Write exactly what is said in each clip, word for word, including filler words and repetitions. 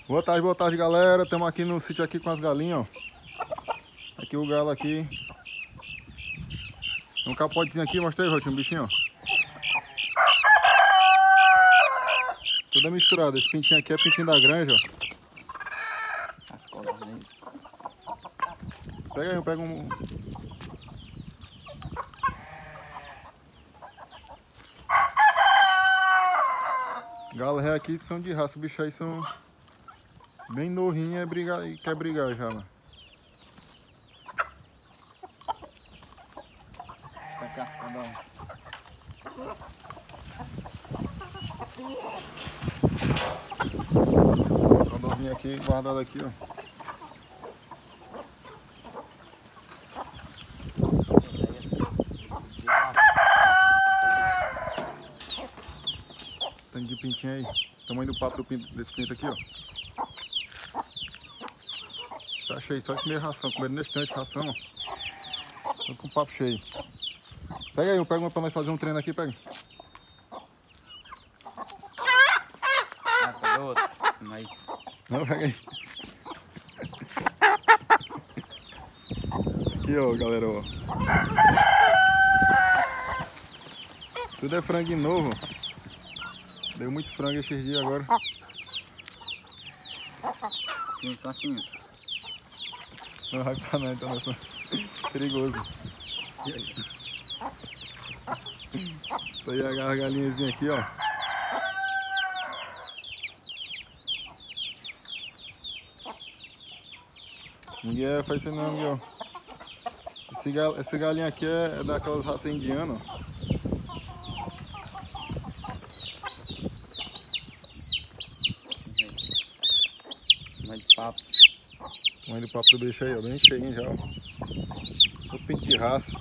Boa tarde, boa tarde, galera. Estamos aqui no sítio aqui com as galinhas, ó. Aqui o galo aqui. Tem um capotezinho aqui, mostra aí, Rotinho, um bichinho, ó. Tudo misturado. Esse pintinho aqui é pintinho da granja, ó. As colas aí. Pega aí, pega um... Galo ré aqui são de raça, os bichos aí são bem novinhos e brigar, e quer brigar já, mano. Tá cascadão. Esse novinho aqui, guardado aqui, ó. Tanto de pintinho aí. Tamanho do papo do pinto, desse pinto aqui, ó. Tá cheio, só de comer ração. Comendo nesse tanto de ração, ó. Tô com o papo cheio. Pega aí, pega uma pra nós fazer um treino aqui, pega. Ah, pega outro. Aí. Não, pega aí. Aqui, ó, galera, ó. Tudo é frango novo. Deu muito frango esses dias agora. Isso assim. Não vai pra não, então é perigoso. E aí? Isso aí é a galinhazinha aqui, ó. Ninguém faz isso não, Miguel. Esse, gal, esse galinha aqui é, é daquelas raças indianas, ó. Tamanho de papo. Tamanho do papo do bicho aí, ó. Bem cheinho já, ó. Todo pinto de raça.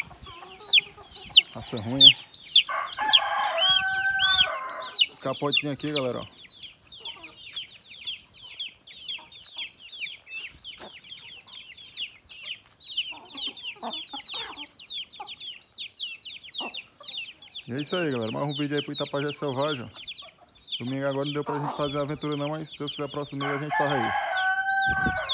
Raça ruim, né? Os capotezinhos aqui, galera, ó. E é isso aí, galera. Mais um vídeo aí pro Itapajé Selvagem, ó. Domingo agora não deu pra gente fazer a aventura não, mas se Deus quiser, próximo mês a gente faz aí.